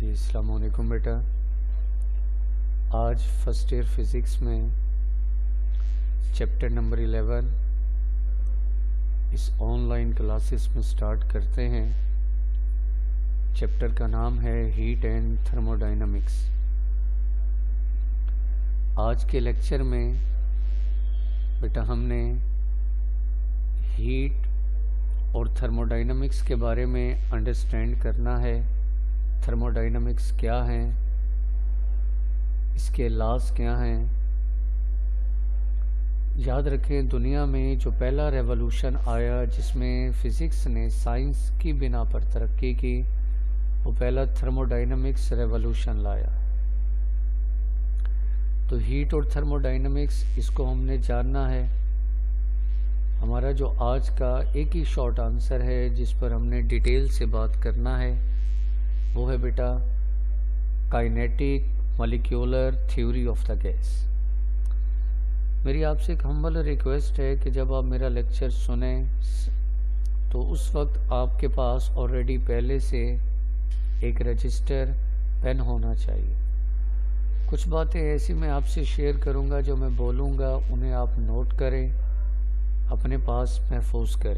जी अस्सलाम वालेकुम बेटा। आज फर्स्ट ईयर फिज़िक्स में चैप्टर नंबर 11 इस ऑनलाइन क्लासेस में स्टार्ट करते हैं। चैप्टर का नाम है हीट एंड थर्मोडायनामिक्स। आज के लेक्चर में बेटा हमने हीट और थर्मोडायनामिक्स के बारे में अंडरस्टैंड करना है। थर्मोडायनामिक्स क्या है, इसके लॉज क्या हैं। याद रखें, दुनिया में जो पहला रेवोल्यूशन आया जिसमें फ़िज़िक्स ने साइंस की बिना पर तरक्की की, वो पहला थर्मोडायनामिक्स रेवोल्यूशन लाया। तो हीट और थर्मोडायनामिक्स इसको हमने जानना है। हमारा जो आज का एक ही शॉर्ट आंसर है जिस पर हमने डिटेल से बात करना है, वो है बेटा kinetic molecular theory of the gas. मेरी आपसे एक हम्बल रिक्वेस्ट है कि जब आप मेरा लेक्चर सुने तो उस वक्त आपके पास ऑलरेडी पहले से एक रजिस्टर पेन होना चाहिए। कुछ बातें ऐसी मैं आपसे शेयर करूंगा, जो मैं बोलूंगा उन्हें आप नोट करें, अपने पास महफूज करें।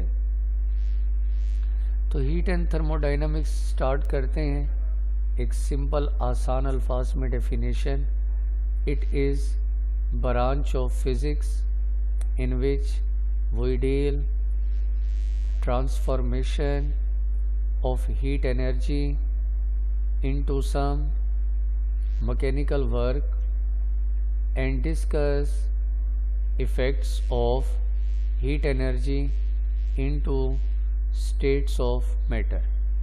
तो हीट एंड थर्मोडायनामिक्स स्टार्ट करते हैं। एक सिंपल आसान अल्फाज में definition, it is branch of physics in which we deal transformation of heat energy into some mechanical work and discuss effects of heat energy into states of matter.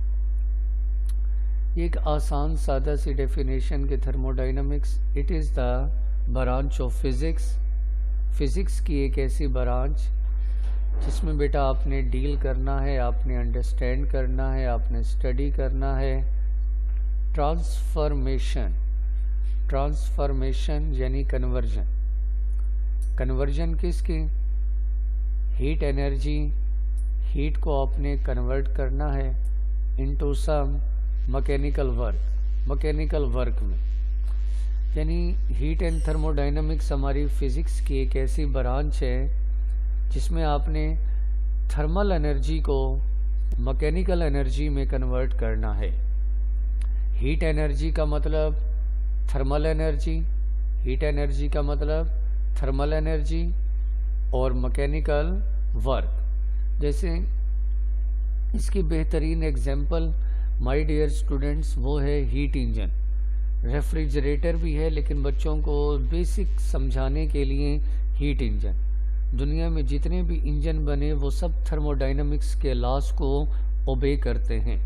एक आसान सादा सी डेफिनेशन के thermodynamics, it is the branch of physics. Physics की एक ऐसी branch जिसमें बेटा आपने डील करना है, आपने अंडरस्टैंड करना है, आपने स्टडी करना है ट्रांसफॉर्मेशन यानी कन्वर्जन। कन्वर्जन किसकी? हीट एनर्जी, हीट को आपने कन्वर्ट करना है इनटू सम मैकेनिकल वर्क में। यानी हीट एंड थर्मोडायनामिक्स हमारी फिज़िक्स की एक ऐसी ब्रांच है जिसमें आपने थर्मल एनर्जी को मैकेनिकल एनर्जी में कन्वर्ट करना है। हीट एनर्जी का मतलब थर्मल एनर्जी, हीट एनर्जी का मतलब थर्मल एनर्जी और मैकेनिकल वर्क। जैसे इसकी बेहतरीन एग्जाम्पल माय डियर स्टूडेंट्स वो है हीट इंजन। रेफ्रिजरेटर भी है, लेकिन बच्चों को बेसिक समझाने के लिए हीट इंजन। दुनिया में जितने भी इंजन बने वो सब थर्मोडायनामिक्स के लॉज को ओबे करते हैं।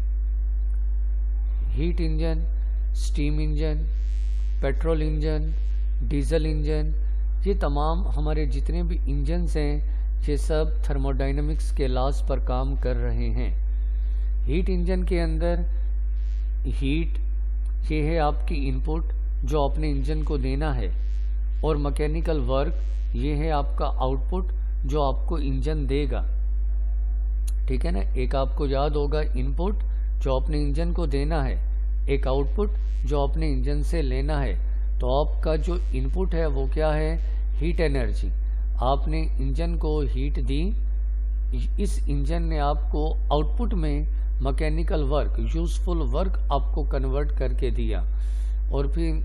Heat engine, steam engine, petrol engine, diesel engine, ये तमाम हमारे जितने भी इंजन्स हैं ये सब थर्मोडायनामिक्स के लॉज पर काम कर रहे हैं। हीट इंजन के अंदर हीट ये है आपकी इनपुट जो आपने इंजन को देना है, और मैकेनिकल वर्क ये है आपका आउटपुट जो आपको इंजन देगा। ठीक है ना, एक आपको याद होगा इनपुट जो आपने इंजन को देना है, एक आउटपुट जो आपने इंजन से लेना है। तो आपका जो इनपुट है वो क्या है? Heat energy. आपने इंजन को हीट दी, इस इंजन ने आपको आउटपुट में मैकेनिकल वर्क, यूजफुल वर्क आपको कन्वर्ट करके दिया। और फिर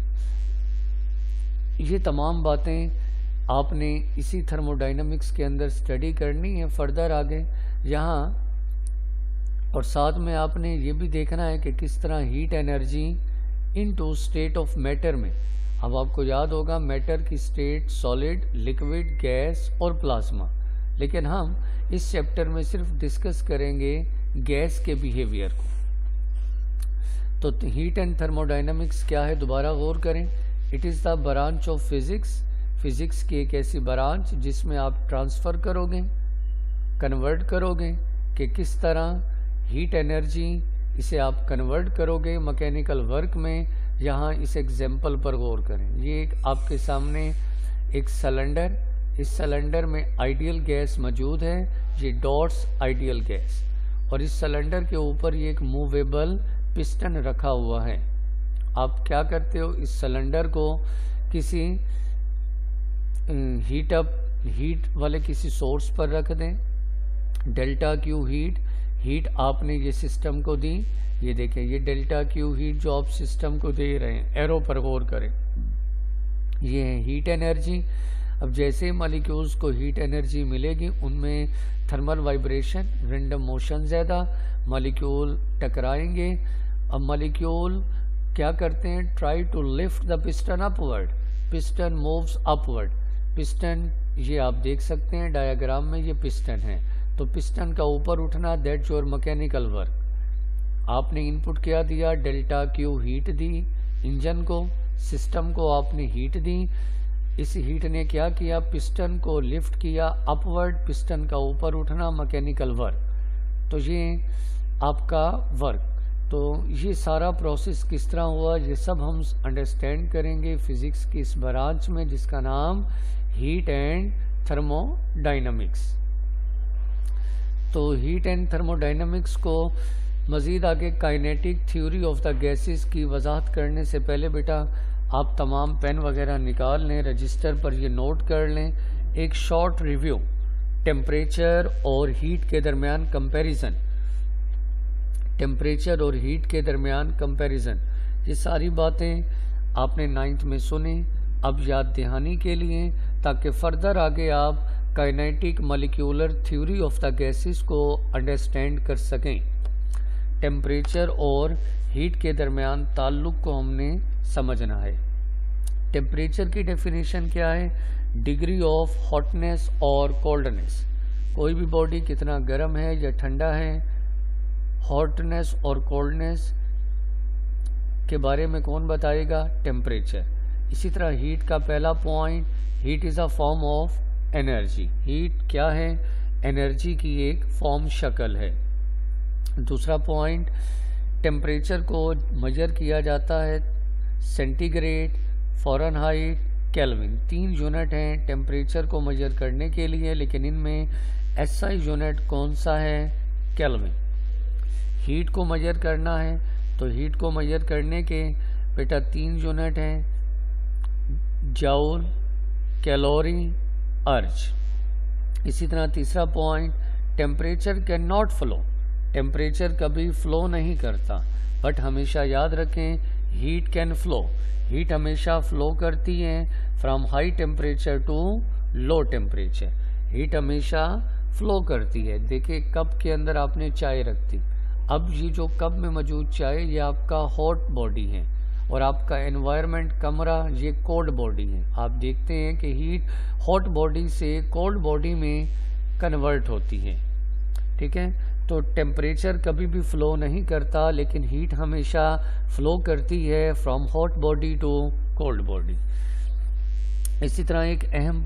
ये तमाम बातें आपने इसी थर्मोडायनामिक्स के अंदर स्टडी करनी है फर्दर आगे यहाँ। और साथ में आपने ये भी देखना है कि किस तरह heat energy into state of matter में। अब आपको याद होगा मैटर की स्टेट सॉलिड, लिक्विड, गैस और प्लाज्मा, लेकिन हम इस चैप्टर में सिर्फ डिस्कस करेंगे गैस के बिहेवियर को। तो हीट एंड थर्मोडायनामिक्स क्या है, दोबारा गौर करें। It is the branch of physics. Physics की एक ऐसी ब्रांच जिसमें आप ट्रांसफ़र करोगे, कन्वर्ट करोगे कि किस तरह हीट एनर्जी इसे आप कन्वर्ट करोगे मैकेनिकल वर्क में। यहाँ इस एग्जाम्पल पर गौर करें। ये एक आपके सामने एक सिलेंडर, इस सिलेंडर में आइडियल गैस मौजूद है, ये डॉट्स आइडियल गैस। और इस सिलेंडर के ऊपर ये एक मूवेबल पिस्टन रखा हुआ है। आप क्या करते हो, इस सिलेंडर को किसी हीट वाले किसी सोर्स पर रख दें। डेल्टा क्यू हीट आपने ये सिस्टम को दी, ये देखें ये डेल्टा क्यू हीट जो आप सिस्टम को दे रहे हैं, एरो पर गौर करें, ये है हीट एनर्जी। अब जैसे मॉलिक्यूल्स को हीट एनर्जी मिलेगी उनमें थर्मल वाइब्रेशन, रैंडम मोशन ज़्यादा, मॉलिक्यूल टकराएंगे। अब मॉलिक्यूल क्या करते हैं, try to lift the piston upward, piston moves upward. Piston ये आप देख सकते हैं डायग्राम में, ये पिस्टन है, तो पिस्टन का ऊपर उठना, दैट्स योर मैकेनिकल वर्क। आपने इनपुट क्या दिया, डेल्टा क्यू हीट दी इंजन को, सिस्टम को आपने हीट दी। इस हीट ने क्या किया, पिस्टन को लिफ्ट किया अपवर्ड, पिस्टन का ऊपर उठना, मैकेनिकल वर्क। तो ये आपका वर्क। तो ये सारा प्रोसेस किस तरह हुआ, ये सब हम अंडरस्टैंड करेंगे फिजिक्स की इस ब्रांच में जिसका नाम हीट एंड थर्मोडाइनमिक्स। तो हीट एंड थर्मोडाइनमिक्स को मज़ीद आगे kinetic theory of the gases की वजाहत करने से पहले बेटा आप तमाम पेन वगैरह निकाल लें, रजिस्टर पर ये नोट कर लें। एक शॉर्ट रिव्यू, टेम्परेचर और हीट के दरमियान कंपैरिजन, टेम्परेचर और हीट के दरमियान कंपैरिजन, ये सारी बातें आपने 9th में सुनी। अब याद दहानी के लिए, ताकि फर्दर आगे आप kinetic molecular theory of the gases को अंडरस्टैंड कर सकें। टेम्परेचर और हीट के दरमियान ताल्लुक को हमने समझना है। टेम्परेचर की डेफिनेशन क्या है, डिग्री ऑफ हॉटनेस और कोल्डनेस। कोई भी बॉडी कितना गर्म है या ठंडा है, हॉटनेस और कोल्डनेस के बारे में कौन बताएगा, टेम्परेचर। इसी तरह हीट का पहला point, heat is a form of energy. Heat क्या है, एनर्जी की एक फॉर्म, शक्ल है। दूसरा पॉइंट, टेम्परेचर को मेजर किया जाता है सेंटीग्रेड, फ़ारेनहाइट, केल्विन। 3 यूनिट हैं टेम्परेचर को मेजर करने के लिए, लेकिन इनमें एसआई यूनिट कौन सा है, केल्विन। हीट को मेजर करना है तो हीट को मेजर करने के बेटा 3 यूनिट हैं, जाउल, कैलोरी, अर्ज। इसी तरह तीसरा point, temperature can not flow, temperature कभी फ्लो नहीं करता, बट हमेशा याद रखें हीट कैन फ्लो, हीट हमेशा फ्लो करती है from high temperature to low temperature, heat हमेशा फ्लो करती है। देखिए कप के अंदर आपने चाय रख दी, अब ये जो कप में मौजूद चाय ये आपका हॉट बॉडी है और आपका एनवायरनमेंट कमरा ये कोल्ड बॉडी है। आप देखते हैं कि हीट हॉट बॉडी से कोल्ड बॉडी में कन्वर्ट होती है, ठीक है। तो टेम्परेचर कभी भी फ्लो नहीं करता, लेकिन हीट हमेशा फ्लो करती है from hot body to cold body. इसी तरह एक अहम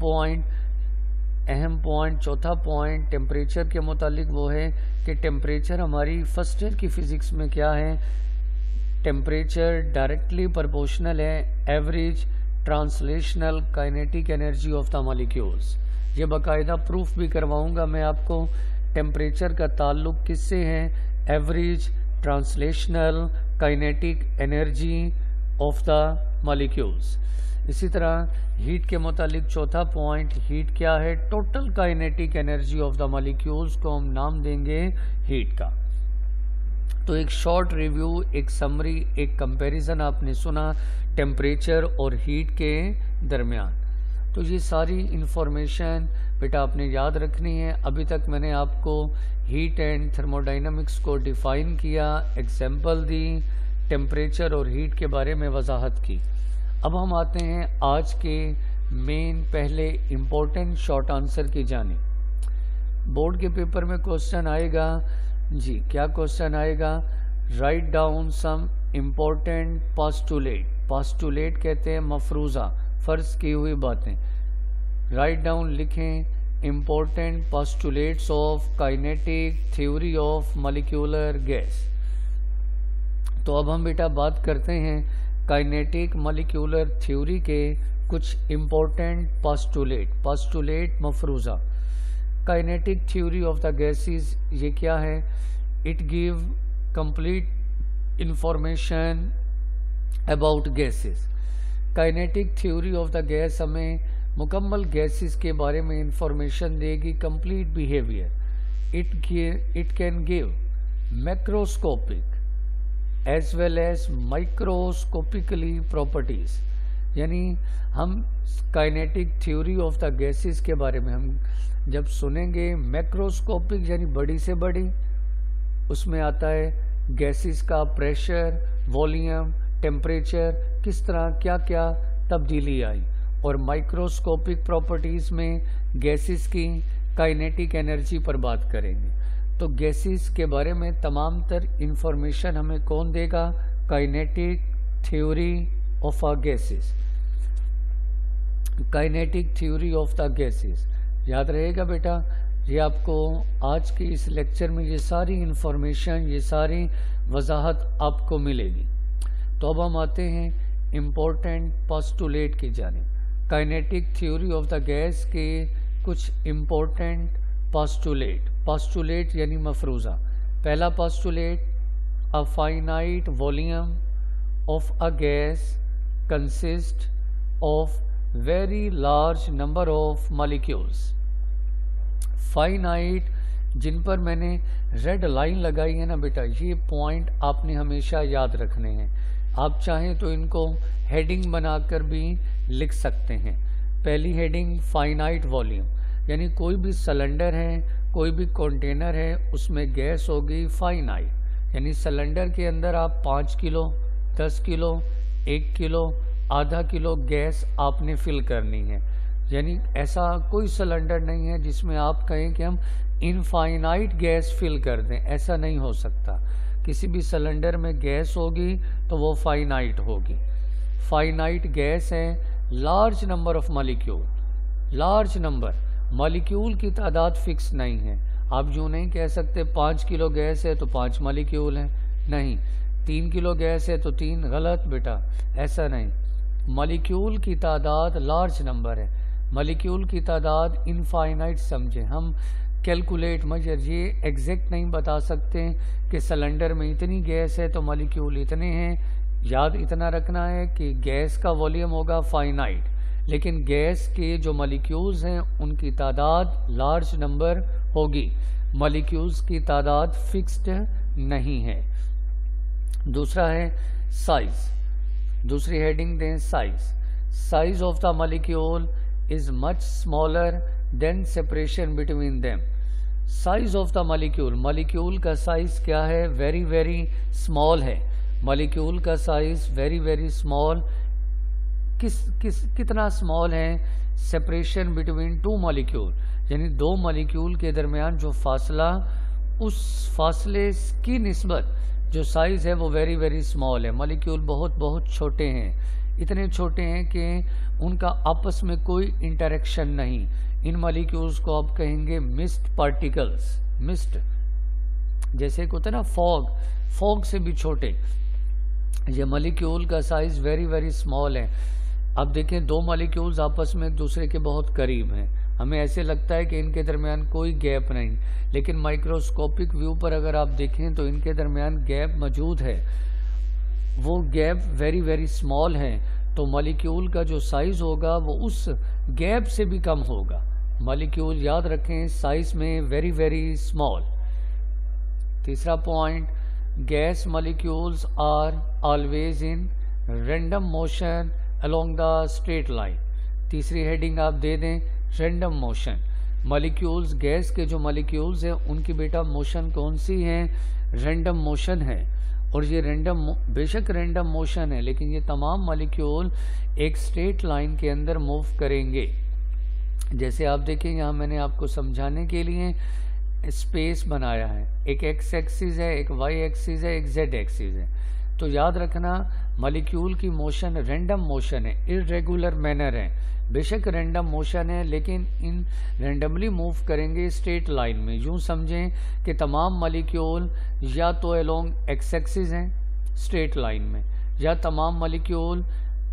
पॉइंट चौथा पॉइंट टेम्परेचर के मुतालिक वो है कि टेम्परेचर हमारी फर्स्ट ईयर की फिजिक्स में क्या है, टेम्परेचर डायरेक्टली प्रोपोर्शनल है average translational kinetic energy of the molecules. ये बाकायदा प्रूफ भी करवाऊंगा मैं आपको, टेम्परेचर का ताल्लुक किससे है, average translational kinetic energy of the molecules. इसी तरह हीट के मुतालिक चौथा पॉइंट, हीट क्या है, total kinetic energy of the molecules को हम नाम देंगे हीट का। तो एक शॉर्ट रिव्यू, एक समरी, एक कंपैरिजन आपने सुना टेम्परेचर और हीट के दरमियान। तो ये सारी इंफॉर्मेशन बेटा आपने याद रखनी है। अभी तक मैंने आपको हीट एंड थर्मोडाइनमिक्स को डिफ़ाइन किया, एग्जाम्पल दी, टेम्परेचर और हीट के बारे में वजाहत की। अब हम आते हैं आज के मेन पहले इम्पोर्टेंट शॉर्ट आंसर की जानिब। बोर्ड के पेपर में क्वेश्चन आएगा जी, क्या क्वेश्चन आएगा, write down some important postulate. Postulate कहते हैं मफरूज़ा, फ़र्ज की हुई बातें। राइट डाउन लिखें important postulates of kinetic theory of molecular gas. तो अब हम बेटा बात करते हैं काइनेटिक मॉलिक्यूलर थ्योरी के कुछ इम्पोर्टेंट पोस्टुलेट मफरूज़ा। Kinetic theory of the gases ये क्या है, it give complete information about gases. Kinetic theory of the gas हमें मुकम्मल गैसेस के बारे में इंफॉर्मेशन देगी, complete behaviour. It can give macroscopic as well as microscopically properties. यानी हम kinetic theory of the gases के बारे में हम जब सुनेंगे, मैक्रोस्कोपिक यानी बड़ी से बड़ी, उसमें आता है गैसेस का प्रेशर, वॉल्यूम, टेम्परेचर, किस तरह क्या क्या तब्दीली आई, और माइक्रोस्कोपिक प्रॉपर्टीज में गैसेस की काइनेटिक एनर्जी पर बात करेंगे। तो गैसेस के बारे में तमाम तर इंफॉर्मेशन हमें कौन देगा? Kinetic theory of a gases. Kinetic theory of the gases याद रहेगा बेटा। ये आपको आज के इस लेक्चर में ये सारी इंफॉर्मेशन, ये सारी वजाहत आपको मिलेगी। तो अब हम आते हैं इम्पोर्टेंट पोस्टुलेट की जानिब। Kinetic theory of the gas के कुछ इम्पोर्टेंट पोस्टुलेट यानी मफरूज़ा। पहला postulate, a finite volume of a gas consist of very large number of molecules. Finite, जिन पर मैंने रेड लाइन लगाई है ना बेटा, ये पॉइंट आपने हमेशा याद रखने हैं। आप चाहें तो इनको हेडिंग बनाकर भी लिख सकते हैं। पहली हेडिंग फाइनाइट वॉल्यूम, यानी कोई भी सिलेंडर है, कोई भी कंटेनर है, उसमें गैस होगी फाइनाइट। यानी सिलेंडर के अंदर आप 5 किलो, 10 किलो, 1 किलो, आधा किलो गैस आपने फिल करनी है। यानी ऐसा कोई सिलेंडर नहीं है जिसमें आप कहें कि हम इनफाइनाइट गैस फिल कर दें, ऐसा नहीं हो सकता। किसी भी सिलेंडर में गैस होगी तो वो फाइनाइट होगी। फाइनाइट गैस है, large number of molecule. Large number, molecule की तादाद फिक्स नहीं है। आप यूँ नहीं कह सकते 5 किलो गैस है तो 5 मॉलिक्यूल हैं, नहीं। 3 किलो गैस है तो 3, गलत बेटा, ऐसा नहीं। मॉलिक्यूल की तादाद लार्ज नंबर है। मॉलिक्यूल की तादाद इनफाइनाइट समझें हम। कैलकुलेट मजर ये एग्जैक्ट नहीं बता सकते कि सिलेंडर में इतनी गैस है तो मॉलिक्यूल इतने हैं। याद इतना रखना है कि गैस का वॉल्यूम होगा फाइनाइट, लेकिन गैस के जो मॉलिक्यूल्स हैं उनकी तादाद लार्ज नंबर होगी। मॉलिक्यूल्स की तादाद फिक्स्ड नहीं है। दूसरा है साइज। दूसरी हेडिंग दें size. Size of the molecule is much smaller than separation between them. Size of the molecule, molecule का साइज क्या है? वेरी वेरी स्मॉल है। मॉलिक्यूल का साइज वेरी वेरी स्मॉल। कितना स्मॉल है? सेपरेशन बिटवीन 2 मॉलिक्यूल, यानी 2 molecule के दरमियान जो फासला, उस फासले की निस्बत जो साइज है वो वेरी वेरी स्मॉल है। मॉलिक्यूल बहुत बहुत छोटे हैं, इतने छोटे हैं कि उनका आपस में कोई इंटरेक्शन नहीं। इन मॉलिक्यूल्स को आप कहेंगे मिस्ट पार्टिकल्स। मिस्ट जैसे होता है ना फॉग, फॉग से भी छोटे। ये मॉलिक्यूल का साइज वेरी वेरी स्मॉल है। अब देखें 2 मॉलिक्यूल्स आपस में एक दूसरे के बहुत करीब हैं, हमें ऐसे लगता है कि इनके दरमियान कोई गैप नहीं, लेकिन माइक्रोस्कोपिक व्यू पर अगर आप देखें तो इनके दरमियान गैप मौजूद है। वो गैप वेरी वेरी स्मॉल है, तो मॉलिक्यूल का जो साइज होगा वो उस गैप से भी कम होगा। मॉलिक्यूल याद रखें साइज में वेरी वेरी स्मॉल। तीसरा point, gas molecules are always in random motion along the straight line. तीसरी हेडिंग आप दे दें रैंडम मोशन। मॉलिक्यूल्स, गैस के जो मॉलिक्यूल्स हैं उनकी बेटा मोशन कौन सी है? रैंडम मोशन है। और ये रैंडम, बेशक रैंडम मोशन है, लेकिन ये तमाम मॉलिक्यूल एक स्ट्रेट लाइन के अंदर मूव करेंगे। जैसे आप देखें यहाँ मैंने आपको समझाने के लिए स्पेस बनाया है। एक एक्स एक्सिस है, एक वाई एक्सिस है, एक जेड एक्सिस है। तो याद रखना मॉलिक्यूल की मोशन रैंडम मोशन है, इर्रेगुलर मैनर है। बेशक रैंडम मोशन है, लेकिन इन रैंडमली मूव करेंगे स्ट्रेट लाइन में। यूँ समझें कि तमाम मॉलिक्यूल या तो अलोंग एक्स एक्सिस हैं स्ट्रेट लाइन में, या तमाम molecule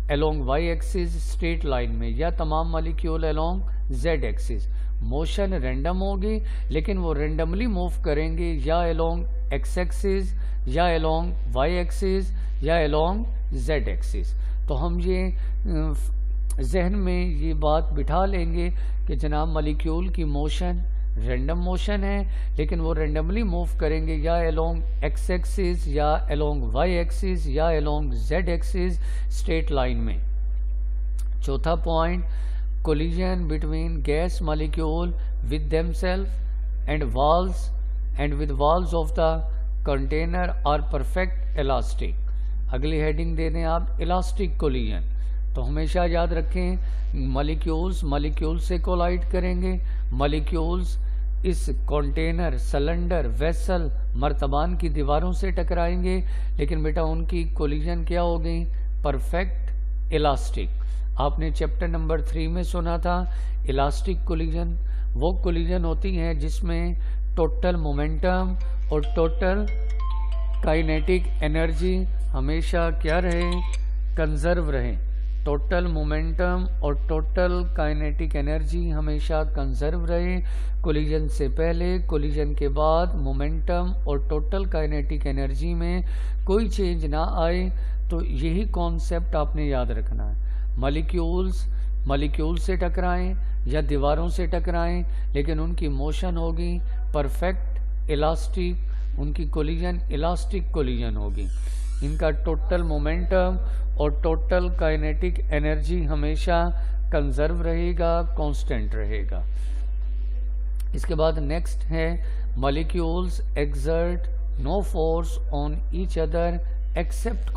along Y axis straight line में, या तमाम molecule along Z axis. Motion random होगी लेकिन वो रैंडमली मूव करेंगे या अलोंग एक्स एक्सिस या अलोंग वाई एक्सिस या अलोंग जेड एक्सिस। तो हम ये जहन में ये बात बिठा लेंगे कि जनाब मॉलिक्यूल की मोशन रैंडम मोशन है, लेकिन वो रैंडमली मूव करेंगे या अलोंग एक्स एक्सिस या अलोंग वाई एक्सिस या along Z axis straight line में। चौथा point, collision between gas molecule with themselves and with walls of the container are perfect elastic। अगली हेडिंग दे दें आप इलास्टिक कोलिजन। तो हमेशा याद रखें मॉलिक्यूल से कोलाइड करेंगे, मॉलिक्यूल्स इस कंटेनर, सिलेंडर, वेसल, मर्तबान की दीवारों से टकराएंगे, लेकिन बेटा उनकी कोलिजन क्या हो गई? Perfect elastic. आपने चैप्टर नंबर 3 में सुना था इलास्टिक कोलिजन वो कोलिजन होती है जिसमें टोटल मोमेंटम और टोटल काइनेटिक एनर्जी हमेशा क्या रहे? कंजर्व रहे। टोटल मोमेंटम और टोटल काइनेटिक एनर्जी हमेशा कंजर्व रहे। कोलिजन से पहले, कोलिजन के बाद मोमेंटम और टोटल काइनेटिक एनर्जी में कोई चेंज ना आए। तो यही कॉन्सेप्ट आपने याद रखना है। मॉलिक्यूल से टकराएं या दीवारों से टकराएं, लेकिन उनकी मोशन होगी परफेक्ट इलास्टिक, उनकी कोलिजन इलास्टिक कोलिजन होगी। इनका टोटल मोमेंटम और टोटल काइनेटिक एनर्जी हमेशा कंजर्व रहेगा, कांस्टेंट रहेगा। इसके बाद नेक्स्ट है molecules exert no force on each other except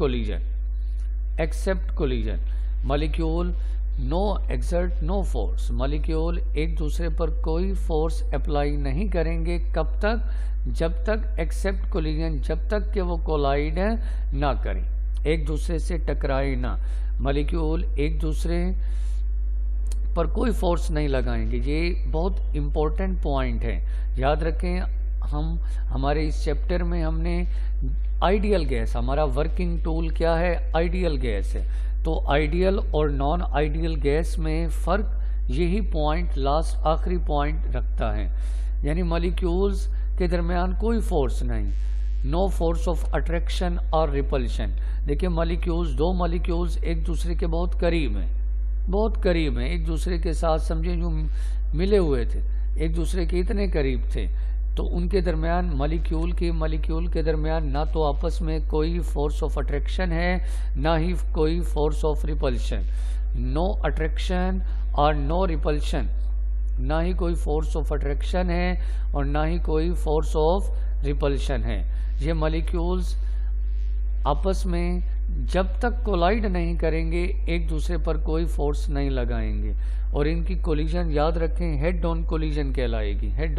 collision. Molecule exert no force, molecule एक दूसरे पर कोई फोर्स अप्लाई नहीं करेंगे। कब तक? जब तक एक्सेप्ट कोलिजन, जब तक कि वो कोलाइड ना करें, एक दूसरे से टकराए ना। मॉलिक्यूल एक दूसरे पर कोई फोर्स नहीं लगाएंगे। ये बहुत इम्पोर्टेंट पॉइंट है, याद रखें। हमारे इस चैप्टर में हमने आइडियल गैस, हमारा वर्किंग टूल क्या है? आइडियल गैस है। तो आइडियल और नॉन आइडियल गैस में फ़र्क यही पॉइंट, लास्ट आखिरी पॉइंट रखता है। यानी मॉलिक्यूल्स के दरमियान कोई फोर्स नहीं, नो फोर्स ऑफ अट्रैक्शन और रिपल्शन। देखिए दो मॉलिक्यूल्स एक दूसरे के बहुत करीब हैं, एक दूसरे के साथ समझे जो मिले हुए थे, एक दूसरे के इतने करीब थे, तो उनके दरमियान मॉलिक्यूल के दरमियान ना तो आपस में कोई फोर्स ऑफ अट्रैक्शन है, ना ही कोई force of repulsion. No attraction और नो रिपल्शन, ना ही कोई फोर्स ऑफ अट्रैक्शन है और ना ही कोई फोर्स ऑफ रिपल्शन है। ये मॉलिक्यूल्स आपस में जब तक कोलाइड नहीं करेंगे, एक दूसरे पर कोई फोर्स नहीं लगाएंगे, और इनकी कोलिजन याद रखें हेड ऑन कोलिजन कहलाएगी। Head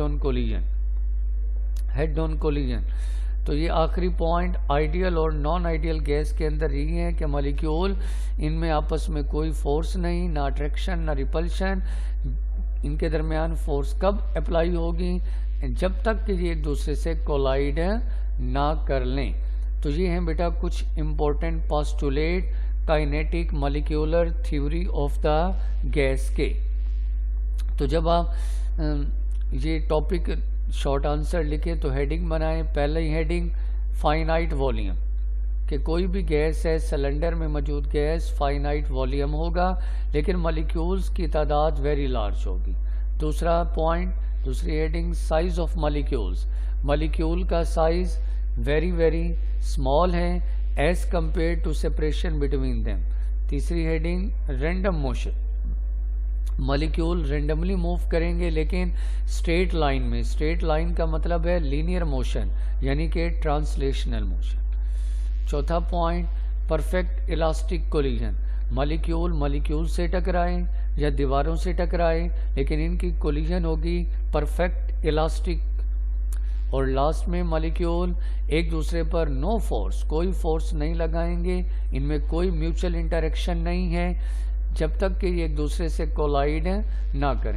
on collision. तो ये आखिरी पॉइंट आइडियल और नॉन आइडियल गैस के अंदर यही है कि मॉलिक्यूल इनमें आपस में कोई फोर्स नहीं, ना अट्रैक्शन ना रिपल्शन। इनके दरमियान फोर्स कब अप्लाई होगी? जब तक कि ये एक दूसरे से कोलाइड ना कर लें। तो ये हैं बेटा कुछ important postulate kinetic molecular theory of the gas के। तो जब आप ये टॉपिक शॉर्ट आंसर लिखे तो हेडिंग बनाएं। पहले ही हेडिंग फाइनाइट वॉल्यूम, कि कोई भी गैस है, सिलेंडर में मौजूद गैस फाइनाइट वॉल्यूम होगा, लेकिन मॉलिक्यूल्स की तादाद वेरी लार्ज होगी। दूसरा पॉइंट, दूसरी heading size of molecules, molecule का साइज वेरी वेरी स्मॉल है as compare to separation between them. तीसरी heading random motion, molecule randomly move करेंगे लेकिन स्ट्रेट लाइन में। स्ट्रेट लाइन का मतलब है लीनियर मोशन, यानी कि ट्रांसलेशनल मोशन। चौथा point perfect elastic collision, molecule से टकराएं या दीवारों से टकराएं, लेकिन इनकी कोलिजन होगी परफेक्ट इलास्टिक। और लास्ट में मॉलिक्यूल एक दूसरे पर नो फोर्स, कोई फोर्स नहीं लगाएंगे, इनमें कोई म्यूचुअल इंटरेक्शन नहीं है जब तक कि ये एक दूसरे से कोलाइड ना करें।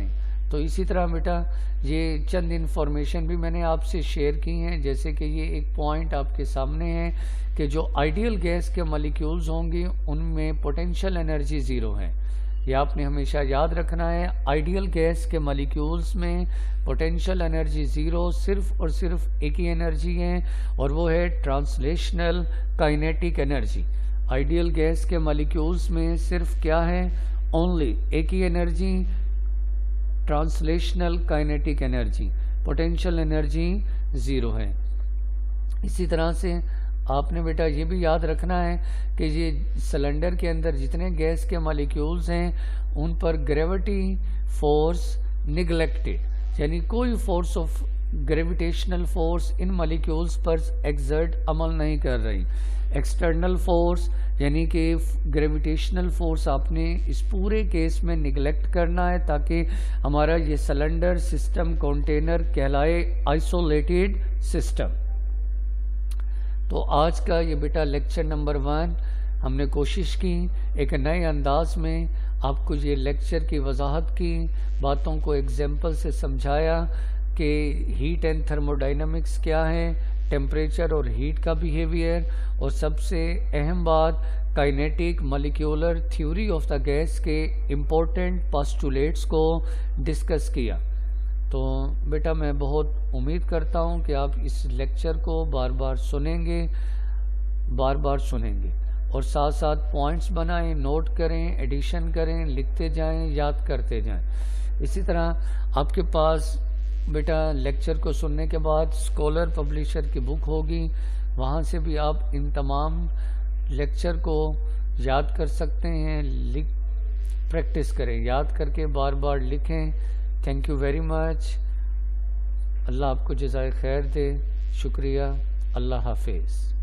तो इसी तरह बेटा ये चंद इन्फॉर्मेशन भी मैंने आपसे शेयर की हैं, जैसे कि ये एक पॉइंट आपके सामने है कि जो आइडियल गैस के मॉलिक्यूल्स होंगे उनमें पोटेंशियल एनर्जी ज़ीरो है। ये आपने हमेशा याद रखना है। आइडियल गैस के मॉलिक्यूल्स में पोटेंशियल एनर्जी ज़ीरो, सिर्फ और सिर्फ एक ही एनर्जी है और वो है translational kinetic energy. Ideal gas के मॉलिक्यूल्स में सिर्फ क्या है, ओनली एक ही energy, translational kinetic energy, potential energy zero है। इसी तरह से आपने बेटा ये भी याद रखना है कि ये सिलेंडर के अंदर जितने गैस के मॉलिक्यूल्स हैं उन पर ग्रेविटी फोर्स निगलेक्टेड, यानी कोई फोर्स ऑफ ग्रेविटेशनल फोर्स इन मॉलिक्यूल्स पर एक्सर्ट अमल नहीं कर रही। एक्सटर्नल फोर्स यानी कि ग्रेविटेशनल फोर्स आपने इस पूरे केस में निगलेक्ट करना है ताकि हमारा ये सिलेंडर सिस्टम कंटेनर कहलाए आइसोलेटेड सिस्टम। तो आज का ये बेटा लेक्चर नंबर 1 हमने कोशिश की एक नए अंदाज में आपको ये लेक्चर की वजाहत की, बातों को एग्जाम्पल से समझाया कि हीट एंड थर्मोडाइनमिक्स क्या है, टेम्परेचर और हीट का बिहेवियर, और सबसे अहम बात kinetic molecular theory of the gas के इम्पोर्टेंट पोस्टुलेट्स को डिस्कस किया। तो बेटा मैं बहुत उम्मीद करता हूँ कि आप इस लेक्चर को बार बार सुनेंगे और साथ साथ पॉइंट्स बनाएं, नोट करें, एडिशन करें, लिखते जाएं, याद करते जाएं। इसी तरह आपके पास बेटा लेक्चर को सुनने के बाद स्कॉलर पब्लिशर की बुक होगी, वहाँ से भी आप इन तमाम लेक्चर को याद कर सकते हैं। प्रैक्टिस करें, याद करके बार बार लिखें। Thank you very much. अल्लाह आपको जज़ाए खैर दे। शुक्रिया। अल्लाह हाफिज़।